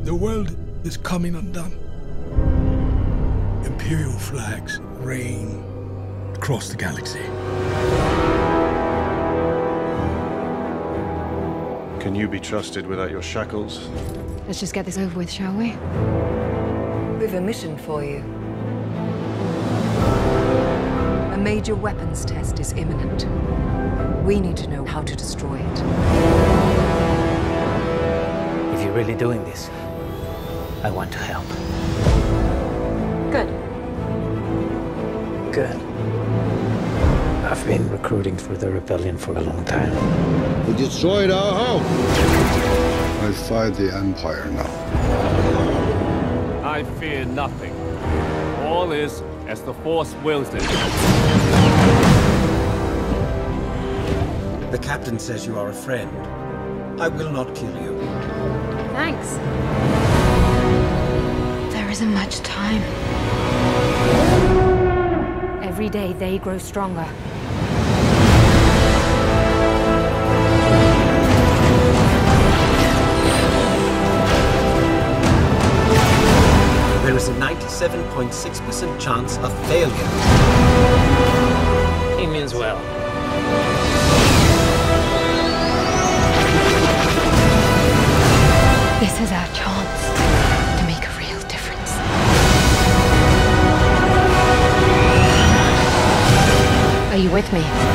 The world is coming undone. Imperial flags reign across the galaxy. Can you be trusted without your shackles? Let's just get this over with, shall we? We've a mission for you. A major weapons test is imminent. We need to know how to destroy it. If you're really doing this, I want to help. Good. Good. I've been recruiting for the rebellion for a long time. We destroyed our home. I fight the Empire now. I fear nothing. All is as the Force wills it. The captain says you are a friend. I will not kill you. Thanks. There isn't much time. Every day they grow stronger. There is a 97.6% chance of failure. He means well. This is our chance to make a real difference. Are you with me?